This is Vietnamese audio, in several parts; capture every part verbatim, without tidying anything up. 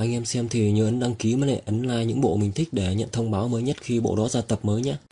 Anh em xem thì nhớ ấn đăng ký với lại ấn like những bộ mình thích để nhận thông báo mới nhất khi bộ đó ra tập mới nhé.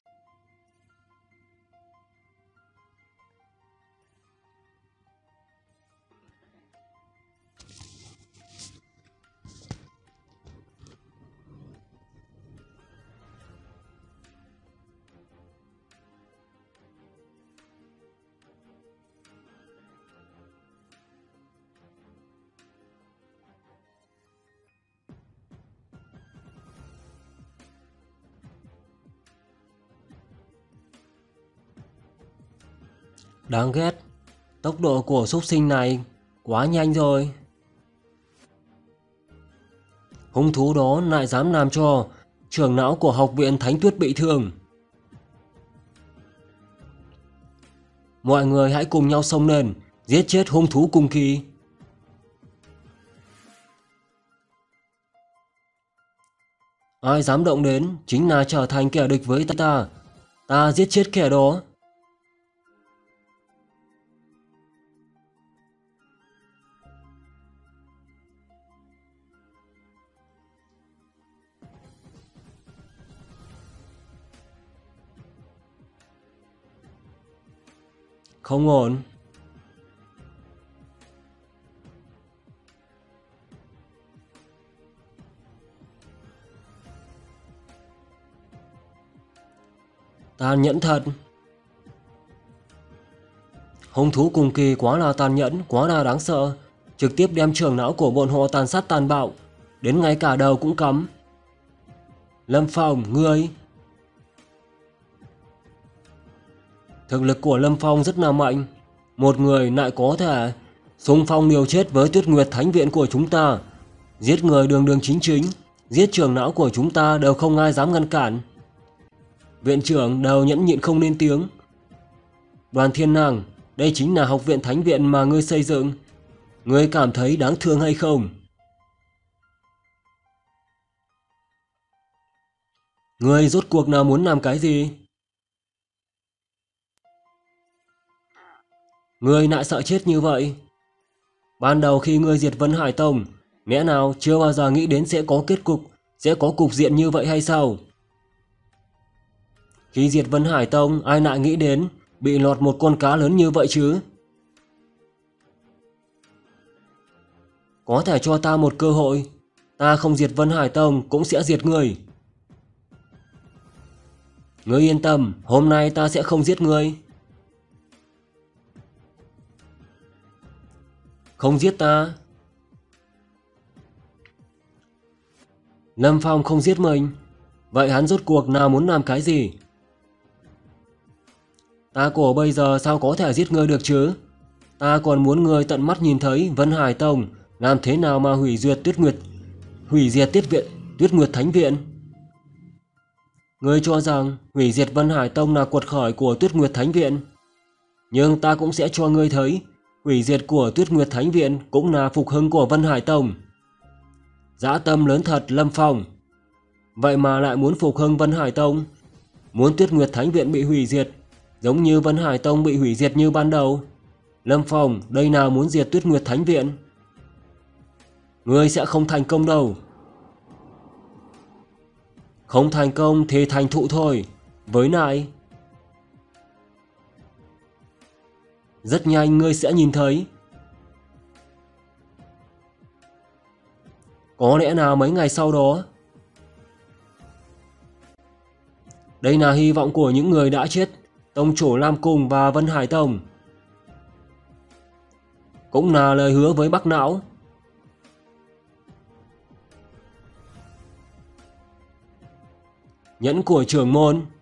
Đáng ghét, tốc độ của súc sinh này quá nhanh rồi. Hung thú đó lại dám làm cho trưởng não của học viện Thánh Tuyết bị thương. Mọi người hãy cùng nhau xông lên, giết chết hung thú cùng kỳ. Ai dám động đến chính là trở thành kẻ địch với ta. Ta giết chết kẻ đó. Không ổn. Tàn nhẫn thật. Hung thú cùng kỳ quá là tàn nhẫn, quá là đáng sợ. Trực tiếp đem trưởng não của bọn họ tàn sát tàn bạo, đến ngay cả đầu cũng cắm. Lâm Phong, ngươi. Thực lực của Lâm Phong rất là mạnh. Một người lại có thể xung phong liều chết với Tuyết Nguyệt Thánh Viện của chúng ta. Giết người đường đường chính chính, giết trưởng não của chúng ta đều không ai dám ngăn cản. Viện trưởng đều nhẫn nhịn không lên tiếng. Đoàn Thiên Nàng, đây chính là học viện Thánh Viện mà ngươi xây dựng. Ngươi cảm thấy đáng thương hay không? Ngươi rốt cuộc nào muốn làm cái gì? Ngươi lại sợ chết như vậy? Ban đầu khi ngươi diệt Vân Hải Tông, lẽ nào chưa bao giờ nghĩ đến sẽ có kết cục, sẽ có cục diện như vậy hay sao? Khi diệt Vân Hải Tông, ai lại nghĩ đến bị lọt một con cá lớn như vậy chứ? Có thể cho ta một cơ hội, ta không diệt Vân Hải Tông cũng sẽ diệt ngươi. Ngươi yên tâm, hôm nay ta sẽ không giết ngươi. Không giết ta. Lâm Phong không giết mình, vậy hắn rốt cuộc nào muốn làm cái gì? Ta cổ bây giờ sao có thể giết ngươi được chứ? Ta còn muốn ngươi tận mắt nhìn thấy Vân Hải Tông làm thế nào mà hủy diệt Tuyết Nguyệt, hủy diệt Tiết Viện, Tuyết Nguyệt Thánh Viện. Ngươi cho rằng hủy diệt Vân Hải Tông là cuộc khởi của Tuyết Nguyệt Thánh Viện, nhưng ta cũng sẽ cho ngươi thấy hủy diệt của Tuyết Nguyệt Thánh Viện cũng là phục hưng của Vân Hải Tông. Dã tâm lớn thật, Lâm Phong. Vậy mà lại muốn phục hưng Vân Hải Tông, muốn Tuyết Nguyệt Thánh Viện bị hủy diệt, giống như Vân Hải Tông bị hủy diệt như ban đầu. Lâm Phong, đây nào muốn diệt Tuyết Nguyệt Thánh Viện? Ngươi sẽ không thành công đâu. Không thành công thì thành thụ thôi. Với lại, rất nhanh ngươi sẽ nhìn thấy. Có lẽ nào mấy ngày sau đó. Đây là hy vọng của những người đã chết, Tông chủ Lam Cung và Vân Hải Tông. Cũng là lời hứa với Bắc Não. Nhẫn của trưởng môn,